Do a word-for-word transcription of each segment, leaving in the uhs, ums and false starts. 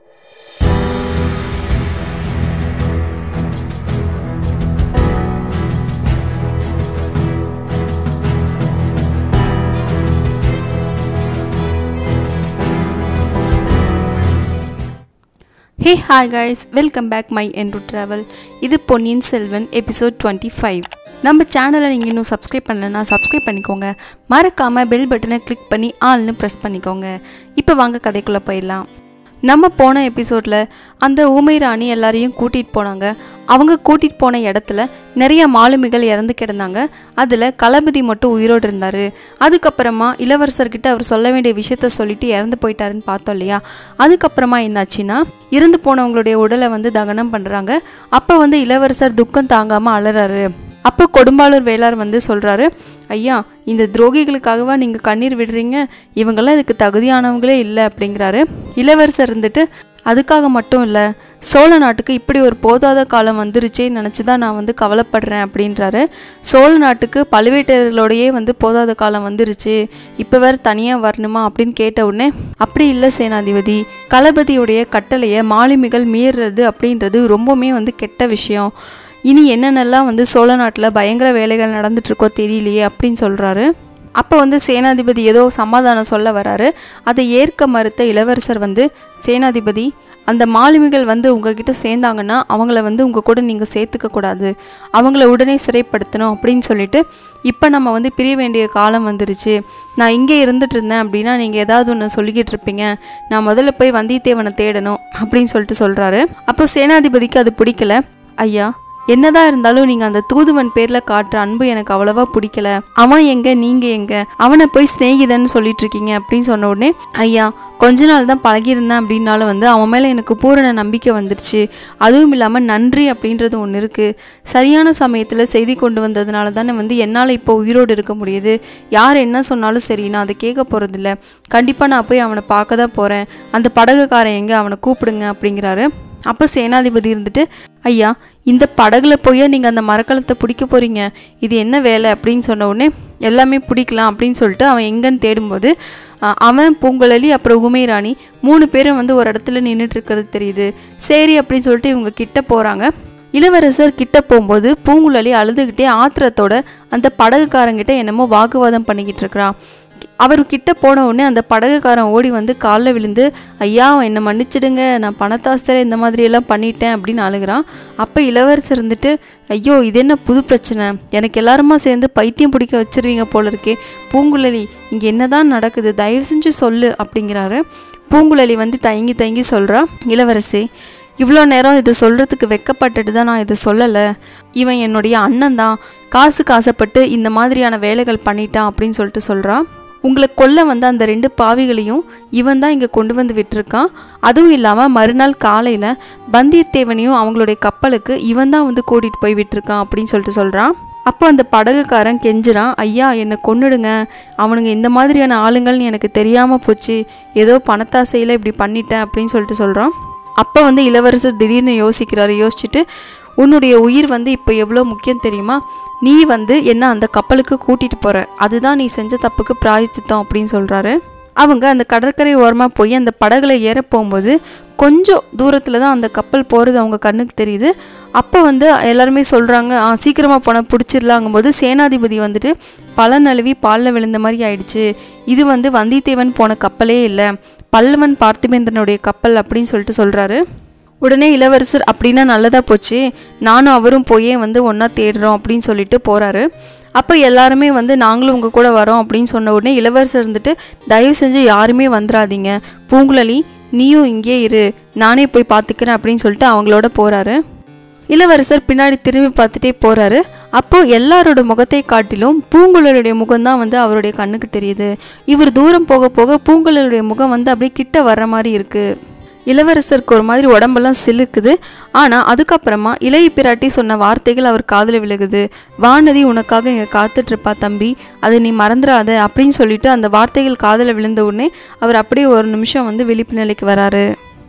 Hey hi guys, welcome back myenroutetravel. இது Ponniyin Selvan episode twenty-five. நம்ம சேனலை நீங்கள் இன்னும் சப்ஸ்கிரைப் பண்ணலன்னா சப்ஸ்கிரைப் பண்ணிக்கோங்க. மறக்காமல் பெல் பட்டனை கிளிக் பண்ணி ஆல்னு ப்ரெஸ் பண்ணிக்கோங்க. இப்போ வாங்க கதைக்குள்ளே போயிடலாம். நம்ம போன எபிசோடில் அந்த ஊமை ராணி எல்லாரையும் கூட்டிகிட்டு போனாங்க. அவங்க கூட்டிகிட்டு போன இடத்துல நிறைய மாலுமிகள் இறந்து கிடந்தாங்க. அதில் களபதி மட்டும் உயிரோடு இருந்தார். அதுக்கப்புறமா இளவரசர்கிட்ட அவர் சொல்ல வேண்டிய விஷயத்த சொல்லிட்டு இறந்து போயிட்டாருன்னு பார்த்தோம் இல்லையா. அதுக்கப்புறமா என்னாச்சுன்னா இறந்து போனவங்களுடைய உடலை வந்து தகனம் பண்ணுறாங்க. அப்போ வந்து இளவரசர் துக்கம் தாங்காமல் அலறாரு. அப்போ கொடும்பாளூர் வேளார் வந்து சொல்கிறாரு, ஐயா இந்த துரோகிகளுக்காகவா நீங்கள் கண்ணீர் விடுறீங்க, இவங்கெல்லாம் இதுக்கு தகுதியானவங்களே இல்லை அப்படிங்கிறாரு. இளவரசர் இருந்துட்டு அதுக்காக மட்டும் இல்லை, சோழ நாட்டுக்கு இப்படி ஒரு போதாத காலம் வந்துருச்சேன்னு நினச்சி தான் நான் வந்து கவலைப்படுறேன் அப்படின்றாரு. சோழ நாட்டுக்கு பழுவேட்டரையர்களோடையே வந்து போதாத காலம் வந்துருச்சு, இப்போ வேறு தனியாக வரணுமா அப்படின்னு கேட்ட உடனே, அப்படி இல்லை சேனாதிபதி, களபதியுடைய கட்டளையை மாலுமிகள் மீறுறது அப்படின்றது ரொம்பவுமே வந்து கெட்ட விஷயம். இனி என்னென்னலாம் வந்து சோழ நாட்டில் பயங்கர வேலைகள் நடந்துட்டுருக்கோ தெரியலையே அப்படின்னு சொல்கிறாரு. அப்போ வந்து சேனாதிபதி ஏதோ சமாதானம் சொல்ல வராரு. அதை ஏற்க மறுத்த இளவரசர் வந்து, சேனாதிபதி அந்த மாலுமிகள் வந்து உங்ககிட்ட சேர்ந்தாங்கன்னா அவங்கள வந்து உங்கள் கூட நீங்கள் சேர்த்துக்கக்கூடாது, அவங்கள உடனே சிறைப்படுத்தணும் அப்படின்னு சொல்லிட்டு, இப்போ நம்ம வந்து பிரிய வேண்டிய காலம் வந்துருச்சு, நான் இங்கே இருந்துட்டு இருந்தேன் அப்படின்னா நீங்கள் ஏதாவது ஒன்று சொல்லிக்கிட்டு இருப்பீங்க, நான் முதல்ல போய் வந்தியத்தேவனை தேடணும் அப்படின்னு சொல்லிட்டு சொல்கிறாரு. அப்போ சேனாதிபதிக்கு அது பிடிக்கல. ஐயா என்னதான் இருந்தாலும் நீங்கள் அந்த தூதுவன் பேரில் காட்டுற அன்பு எனக்கு அவ்வளவா பிடிக்கல, அவன் எங்க நீங்கள் எங்க, அவனை போய் ஸ்நேகிதன்னு சொல்லிட்டு இருக்கீங்க அப்படின்னு சொன்ன உடனே, ஐயா கொஞ்ச நாள் தான் பழகியிருந்தேன் அப்படின்னாலும் வந்து அவன் மேலே எனக்கு பூரண நம்பிக்கை வந்துடுச்சு, அதுவும் இல்லாமல் நன்றி அப்படின்றது ஒன்று இருக்குது, சரியான சமயத்தில் செய்தி கொண்டு வந்ததுனால தானே வந்து என்னால் இப்போ உயிரோடு இருக்க முடியுது, யார் என்ன சொன்னாலும் சரி நான் அதை கேட்க போகிறதில்ல, கண்டிப்பாக நான் போய் அவனை பார்க்க தான் போகிறேன், அந்த படகுக்காரன் எங்கே அவனை கூப்பிடுங்க அப்படிங்கிறாரு. அப்போ சேனாதிபதி இருந்துட்டு, ஐயா இந்த படகுல போய் நீங்கள் அந்த மரக்கலத்தை பிடிக்க போகிறீங்க, இது என்ன வேலை அப்படின்னு சொன்ன உடனே, எல்லாமே பிடிக்கலாம் அப்படின்னு சொல்லிட்டு அவன் எங்கன்னு தேடும்போது அவன் பூங்குழலி அப்புறம் ஊமை ராணி மூணு பேரும் வந்து ஒரு இடத்துல நின்றுட்டு இருக்கிறது தெரியுது. சரி அப்படின்னு சொல்லிட்டு இவங்க கிட்ட போகிறாங்க. இளவரசர் கிட்ட போகும்போது பூங்குழலி அழுதுகிட்டே ஆத்திரத்தோட அந்த படகுக்காரங்கிட்ட என்னமோ வாக்குவாதம் பண்ணிக்கிட்டு இருக்கிறான். அவர்கிட்ட போன உடனே அந்த படகுக்காரன் ஓடி வந்து காலில் விழுந்து, ஐயா என்னை மன்னிச்சிடுங்க, நான் பணத்தாசையில் இந்த மாதிரியெல்லாம் பண்ணிட்டேன் அப்படின்னு அழுகிறான். அப்போ இளவரசர் இருந்துட்டு, ஐயோ இது என்ன புது பிரச்சனை, எனக்கு எல்லாருமா சேர்ந்து பைத்தியம் பிடிக்க வச்சிருவீங்க போல இருக்கே, பூங்குழலி இங்கே என்னதான் நடக்குது, தயவு செஞ்சு சொல்லு அப்படிங்கிறாரு. பூங்குழலி வந்து தயங்கி தயங்கி சொல்கிறா, இளவரசி இவ்வளோ நேரம் இதை சொல்கிறதுக்கு வெக்கப்பட்டுட்டு தான் நான் இதை சொல்லலை, இவன் என்னுடைய அண்ணன் தான், காசுக்கு ஆசைப்பட்டு இந்த மாதிரியான வேலைகள் பண்ணிட்டான் அப்படின்னு சொல்லிட்டு சொல்கிறான். உங்களை கொல்ல வந்த அந்த ரெண்டு பாவிகளையும் இவன் தான் இங்கே கொண்டு வந்து விட்டுருக்கான், அதுவும் இல்லாமல் மறுநாள் காலையில் வந்தியத்தேவனையும் அவங்களுடைய கப்பலுக்கு இவன் தான் வந்து கூட்டிகிட்டு போய் விட்டுருக்கான் அப்படின்னு சொல்லிட்டு சொல்கிறான். அப்போ அந்த படகுக்காரன் கெஞ்சுறான், ஐயா என்னை கொன்னுடுங்க, அவனுங்க இந்த மாதிரியான ஆளுங்கள்னு எனக்கு தெரியாமல் போச்சு, ஏதோ பணத்தாசையில் இப்படி பண்ணிட்டேன் அப்படின்னு சொல்லிட்டு சொல்கிறான். அப்போ வந்து இளவரசர் திடீர்னு யோசிக்கிறாரு. யோசிச்சுட்டு, உன்னுடைய உயிர் வந்து இப்போ எவ்வளோ முக்கியம் தெரியுமா, நீ வந்து என்ன அந்த கப்பலுக்கு கூட்டிகிட்டு போகிற, அதுதான் நீ செஞ்ச தப்புக்கு பிராயச்சித்தம் அப்படின்னு சொல்கிறாரு. அவங்க அந்த கடற்கரை ஓரமாக போய் அந்த படகுல ஏற போகும்போது கொஞ்சம் தூரத்தில் தான் அந்த கப்பல் போகிறது அவங்க கண்ணுக்கு தெரியுது. அப்போ வந்து எல்லாருமே சொல்கிறாங்க, ஆ சீக்கிரமாக போனால் பிடிச்சிடலாங்கும்போது சேனாதிபதி வந்துட்டு பல நழுவி பாலில் விழுந்த மாதிரி ஆயிடுச்சு, இது வந்து வந்தியத்தேவன் போன கப்பலே இல்லை, பல்லவன் பார்த்திபேந்திரனுடைய கப்பல் அப்படின்னு சொல்லிட்டு சொல்கிறாரு. உடனே இளவரசர் அப்படின்னா நல்லதாக போச்சு, நானும் அவரும் போயே வந்து ஒன்றா தேடுறோம் அப்படின்னு சொல்லிட்டு போகிறாரு. அப்போ எல்லாருமே வந்து நாங்களும் உங்கள் கூட வரோம் அப்படின்னு சொன்ன உடனே இளவரசர் இருந்துட்டு, தயவு செஞ்சு யாருமே வந்துடாதீங்க, பூங்குழலி நீயும் இங்கே இரு, நானே போய் பார்த்துக்கிறேன் அப்படின்னு சொல்லிட்டு அவங்களோட போகிறாரு. இளவரசர் பின்னாடி திரும்பி பார்த்துட்டே போகிறாரு. அப்போது எல்லாரோட முகத்தை காட்டிலும் பூங்குழலுடைய முகம்தான் வந்து அவருடைய கண்ணுக்கு தெரியுது. இவர் தூரம் போக போக பூங்குழலுடைய முகம் வந்து அப்படியே கிட்ட வர்ற மாதிரி இருக்குது. இளவரசருக்கு ஒரு மாதிரி உடம்பெல்லாம் சிலுக்குது. ஆனால் அதுக்கப்புறமா இளைய பிராட்டி சொன்ன வார்த்தைகள் அவர் காதில் விழுகுது. வானதி உனக்காக இங்கே காத்துட்ருப்பா தம்பி, அதை நீ மறந்துடாத அப்படின்னு சொல்லிட்டு அந்த வார்த்தைகள் காதில் விழுந்த உடனே அவர் அப்படியே ஒரு நிமிஷம் வந்து விழிப்பு நிலைக்கு வராரு.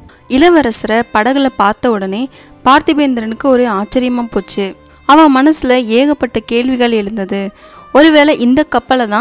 இளவரசரை படகுல பார்த்த உடனே பார்த்திபேந்திரனுக்கு ஒரு ஆச்சரியமாக போச்சு. அவன் மனசில் ஏகப்பட்ட கேள்விகள் எழுந்தது. ஒருவேளை இந்த கப்பலை தான்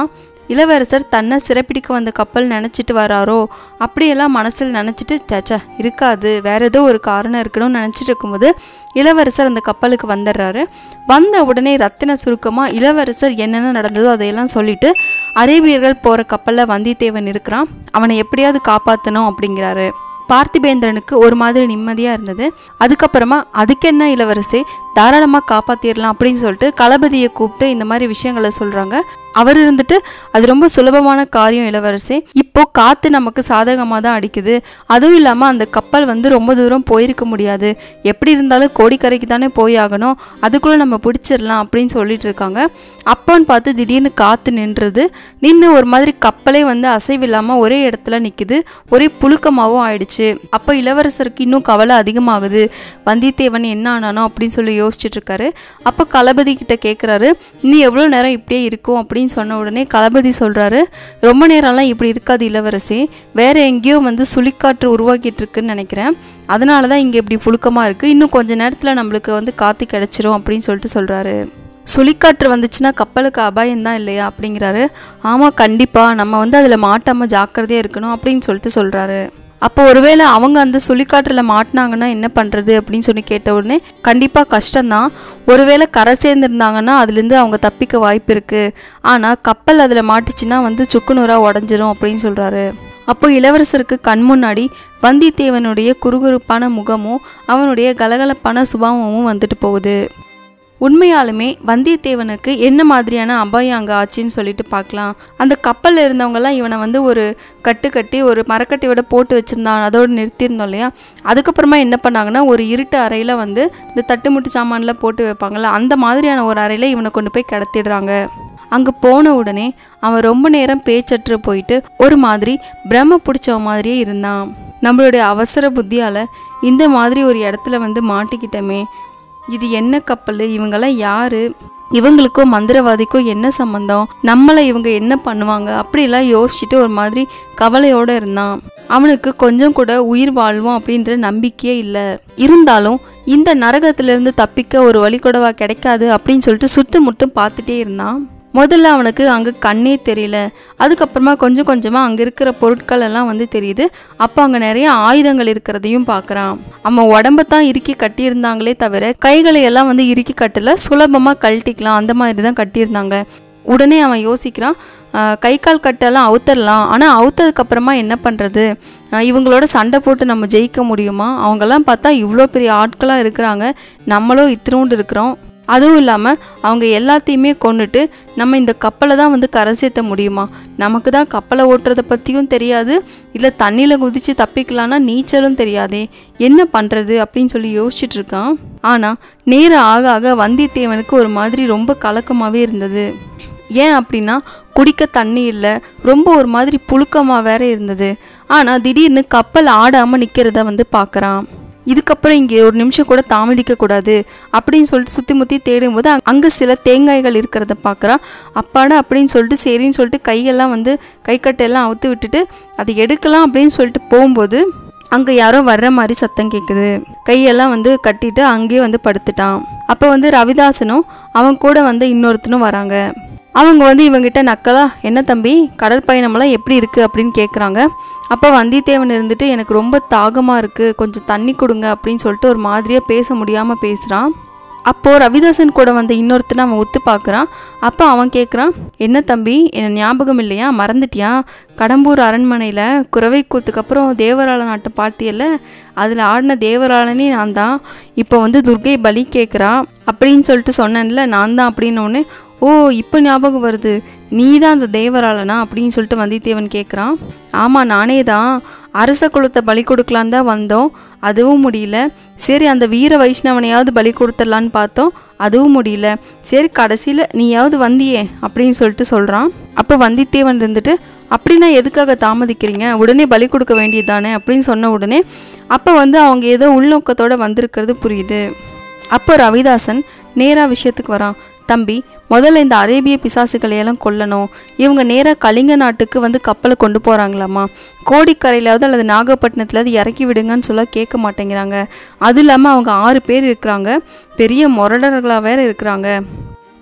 இளவரசர் தன்னை சிறைப்பிடிக்க வந்த கப்பல் நினச்சிட்டு வராரோ அப்படியெல்லாம் மனசில் நினச்சிட்டு சச்சா இருக்காது, வேற ஏதோ ஒரு காரணம் இருக்கணும்னு நினச்சிட்டு இருக்கும்போது இளவரசர் அந்த கப்பலுக்கு வந்துடுறாரு. வந்த உடனே ரத்தின சுருக்கமாக இளவரசர் என்னென்ன நடந்ததோ அதையெல்லாம் சொல்லிட்டு அரேபியர்கள் போகிற கப்பலில் வந்தியத்தேவன் இருக்கிறான், அவனை எப்படியாவது காப்பாற்றணும் அப்படிங்கிறாரு. பார்த்திபேந்திரனுக்கு ஒரு மாதிரி நிம்மதியாக இருந்தது. அதுக்கப்புறமா அதுக்கு என்ன இளவரசே, தாராளமாக காப்பாற்றிடலாம் அப்படின்னு சொல்லிட்டு களபதியை கூப்பிட்டு இந்த மாதிரி விஷயங்களை சொல்கிறாங்க. அவர் இருந்துட்டு அது ரொம்ப சுலபமான காரியம் இளவரசே, இப்போ காற்று நமக்கு சாதகமாக தான் அடிக்குது, அதுவும் இல்லாமல் அந்த கப்பல் வந்து ரொம்ப தூரம் போயிருக்க முடியாது, எப்படி இருந்தாலும் கோடிக்கரைக்கு தானே போய் ஆகணும், அதுக்குள்ளே நம்ம பிடிச்சிடலாம் அப்படின்னு சொல்லிட்டு இருக்காங்க. அப்போன்னு பார்த்து திடீர்னு காற்று நின்றுது. நின்று ஒரு மாதிரி கப்பலே வந்து அசைவில்லாமல் ஒரே இடத்துல நிற்குது, ஒரே புழுக்கமாகவும் ஆயிடுச்சு. அப்போ இளவரசருக்கு இன்னும் கவலை அதிகமாகுது, வந்தியத்தேவன் என்ன ஆனானோ அப்படின்னு சொல்லி யோசிச்சுட்டு இருக்காரு. அப்போ களபதி கிட்ட கேட்குறாரு, நீ எவ்வளோ நேரம் இப்படியே இருக்கும் அப்படின்னு சொன்ன உடனே களபதி சொல்றாரு, ரொம்ப நேரம்லாம் இப்படி இருக்காது இளவரசி, வேற எங்கேயோ வந்து சுழிக்காற்று உருவாக்கிட்டு இருக்குன்னு நினைக்கிறேன், அதனால தான் இங்கே இப்படி புழுக்கமாக இருக்குது, இன்னும் கொஞ்ச நேரத்தில் நம்மளுக்கு வந்து காற்று கிடச்சிரும் அப்படின்னு சொல்லிட்டு சொல்கிறாரு. சுழிக்காற்று வந்துச்சுன்னா கப்பலுக்கு அபாயம்தான் இல்லையா அப்படிங்கிறாரு. ஆமாம் கண்டிப்பாக, நம்ம வந்து அதில் மாட்டாமல் ஜாக்கிரதையாக இருக்கணும் அப்படின்னு சொல்லிட்டு சொல்கிறாரு. அப்போ ஒருவேளை அவங்க அந்த சுழிக்காற்றில் மாட்டினாங்கன்னா என்ன பண்ணுறது அப்படின்னு சொல்லி கேட்ட உடனே கண்டிப்பாக கஷ்டம்தான், ஒருவேளை கரை சேர்ந்துருந்தாங்கன்னா அதுலேருந்து அவங்க தப்பிக்க வாய்ப்பு இருக்குது, ஆனால் கப்பல் அதில் மாட்டுச்சுன்னா வந்து சுக்குநூறாக உடஞ்சிரும் அப்படின்னு சொல்கிறாரு. அப்போ இளவரசருக்கு கண் முன்னாடி வந்தியத்தேவனுடைய குறுகுறுப்பான முகமும் அவனுடைய கலகலப்பான சுபாவமும் வந்துட்டு போகுது. உண்மையாலுமே வந்தியத்தேவனுக்கு என்ன மாதிரியான அபாயம் அங்கே ஆச்சுன்னு சொல்லிட்டு பார்க்கலாம். அந்த கப்பலில் இருந்தவங்கெல்லாம் இவனை வந்து ஒரு கட்டு கட்டி ஒரு மரக்கட்டையோட போட்டு வச்சுருந்தான், அதோடு நிறுத்தியிருந்தோம் இல்லையா. அதுக்கப்புறமா என்ன பண்ணாங்கன்னா ஒரு இருட்டு அறையில் வந்து இந்த தட்டுமுட்டு சாமான்லாம் போட்டு வைப்பாங்கள்ல, அந்த மாதிரியான ஒரு அறையில் இவனை கொண்டு போய் கிடத்திடுறாங்க. அங்கே போன உடனே அவன் ரொம்ப நேரம் பேச்சற்று போயிட்டு ஒரு மாதிரி பிரம்ம பிடிச்ச மாதிரியே இருந்தான். நம்மளுடைய அவசர புத்தியால் இந்த மாதிரி ஒரு இடத்துல வந்து மாட்டிக்கிட்டோமே, இது என்ன கப்பல், இவங்கெல்லாம் யாரு, இவங்களுக்கும் மந்திரவாதிக்கும் என்ன சம்பந்தம், நம்மளை இவங்க என்ன பண்ணுவாங்க அப்படிலாம் யோசிச்சுட்டு ஒரு மாதிரி கவலையோடு இருந்தான். அவனுக்கு கொஞ்சம் கூட உயிர் வாழ்வோம் அப்படின்ற நம்பிக்கையே இல்லை. இருந்தாலும் இந்த நரகத்திலிருந்து தப்பிக்க ஒரு வழி கூடவா கிடைக்காது அப்படின்னு சொல்லிட்டு சுட்டு முட்டும் பார்த்துட்டே இருந்தான். முதல்ல அவனுக்கு அங்கே கண்ணே தெரியல, அதுக்கப்புறமா கொஞ்சம் கொஞ்சமாக அங்கே இருக்கிற பொருட்கள் எல்லாம் வந்து தெரியுது. அப்போ அங்கே நிறைய ஆயுதங்கள் இருக்கிறதையும் பார்க்குறான். அவன் உடம்பத்தான் இறுக்கி கட்டியிருந்தாங்களே தவிர கைகளை எல்லாம் வந்து இறுக்கி கட்டலை, சுலபமாக கழட்டிக்கலாம் அந்த மாதிரி தான் கட்டியிருந்தாங்க. உடனே அவன் யோசிக்கிறான், கை கால் கட்டெல்லாம் அவுத்தரலாம், ஆனால் அவுத்ததுக்கப்புறமா என்ன பண்ணுறது, இவங்களோட சண்டை போட்டு நம்ம ஜெயிக்க முடியுமா, அவங்கெல்லாம் பார்த்தா இவ்வளோ பெரிய ஆட்களாக இருக்கிறாங்க, நம்மளும் இத்தினோண்டு இருக்கிறோம், அதுவும் இல்லாமல் அவங்க எல்லாத்தையுமே கொண்டுட்டு நம்ம இந்த கப்பலை தான் வந்து கரை சேர்த்த முடியுமா, நமக்கு தான் கப்பலை ஓட்டுறதை பற்றியும் தெரியாது, இல்லை தண்ணியில் குதித்து தப்பிக்கலான்னா நீச்சலும் தெரியாதே, என்ன பண்ணுறது அப்படின்னு சொல்லி யோசிச்சுட்டு இருக்கான். ஆனால் நேரம் ஆக ஆக வந்தியத்தேவனுக்கு ஒரு மாதிரி ரொம்ப கலக்கமாகவே இருந்தது. ஏன் அப்படின்னா குடிக்க தண்ணி இல்லை, ரொம்ப ஒரு மாதிரி புழுக்கமாக வேற இருந்தது. ஆனால் திடீர்னு கப்பல் ஆடாமல் நிற்கிறத வந்து பார்க்குறான். இதுக்கப்புறம் இங்கே ஒரு நிமிஷம் கூட தாமதிக்க கூடாது அப்படின்னு சொல்லிட்டு சுற்றி முற்றி தேடும்போது அங்கே சில தேங்காய்கள் இருக்கிறத பார்க்குறான். அப்பாடா அப்படின்னு சொல்லிட்டு சரின்னு சொல்லிட்டு கையெல்லாம் வந்து கை கட்டையெல்லாம் அவுத்து விட்டுட்டு அதை எடுக்கலாம் அப்படின்னு சொல்லிட்டு போகும்போது அங்கே யாரோ வர்ற மாதிரி சத்தம் கேட்குது. கையெல்லாம் வந்து கட்டிட்டு அங்கேயே வந்து படுத்துட்டான். அப்போ வந்து ரவிதாசனும் அவன் கூட வந்து இன்னொருத்தனும் வராங்க. அவங்க வந்து இவங்கிட்ட நக்கலா, என்ன தம்பி கடல் பயணமெல்லாம் எப்படி இருக்குது அப்படின்னு கேட்குறாங்க. அப்போ வந்தியத்தேவன் இருந்துட்டு எனக்கு ரொம்ப தாகமாக இருக்குது, கொஞ்சம் தண்ணி கொடுங்க அப்படின்னு சொல்லிட்டு ஒரு மாதிரியாக பேச முடியாமல் பேசுகிறான். அப்போது ரவிதாசன் கூட வந்த இன்னொருத்தனை அவன் ஒத்து பார்க்குறான். அப்போ அவன் கேட்குறான், என்ன தம்பி என்ன ஞாபகம் இல்லையா, மறந்துட்டியா, கடம்பூர் அரண்மனையில் குறவை கூத்துக்கப்புறம் தேவராள நாட்டம் பார்த்தியல்ல, அதில் ஆடின தேவராளனே நான் தான், இப்போ வந்து துர்கை பலி கேட்குறா அப்படின்னு சொல்லிட்டு சொன்னேன்ல, நான் தான் அப்படின்னோடனே ஓ இப்போ ஞாபகம் வருது, நீ தான் அந்த தேவராளனா அப்படின்னு சொல்லிட்டு வந்தியத்தேவன் கேட்குறான். ஆமாம் நானே தான், அரச குலத்தை பலி கொடுக்கலான்னு தான் வந்தோம், அதுவும் முடியல, சரி அந்த வீர வைஷ்ணவனையாவது பலி கொடுத்துடலான்னு பார்த்தோம், அதுவும் முடியல, சரி கடைசியில் நீயாவது வந்தியே அப்படின்னு சொல்லிட்டு சொல்கிறான். அப்போ வந்தியத்தேவன் இருந்துட்டு அப்படின்னா எதுக்காக தாமதிக்கிறீங்க, உடனே பலி கொடுக்க வேண்டியது தானே அப்படின்னு சொன்ன உடனே அப்போ வந்து அவங்க ஏதோ உள்நோக்கத்தோடு வந்திருக்கிறது புரியுது. அப்போ ரவிதாசன் நேராக விஷயத்துக்கு வரான். தம்பி முதல்ல இந்த அரேபிய பிசாசுகளையெல்லாம் கொல்லணும், இவங்க நேராக கலிங்க நாட்டுக்கு வந்து கப்பலை கொண்டு போகிறாங்களாம்மா, கோடிக்கரையிலாவது அல்லது நாகப்பட்டினத்துலாவது இறக்கி விடுங்கன்னு சொல்ல கேட்க மாட்டேங்கிறாங்க, அது இல்லாமல் அவங்க ஆறு பேர் இருக்கிறாங்க, பெரிய முரடர்களாக வேற இருக்கிறாங்க,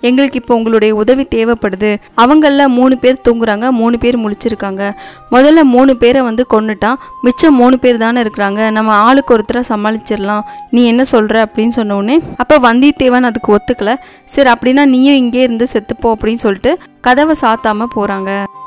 எங்களுக்கு இப்போ உங்களுடைய உதவி தேவைப்படுது. அவங்கள மூணு பேர் தூங்குறாங்க, மூணு பேர் முழிச்சிருக்காங்க. முதல்ல மூணு பேரை வந்து கொன்னுட்டான், மிச்சம் மூணு பேர் தானே இருக்கிறாங்க, நம்ம ஆளுக்கு ஒருத்தராக சமாளிச்சிடலாம், நீ என்ன சொல்கிற அப்படின்னு சொன்ன உடனே அப்போ வந்தியத்தேவன் அதுக்கு ஒத்துக்கல. சரி அப்படின்னா நீயும் இங்கே இருந்து செத்துப்போ அப்படின்னு சொல்லிட்டு கதவை சாத்தாமல் போகிறாங்க.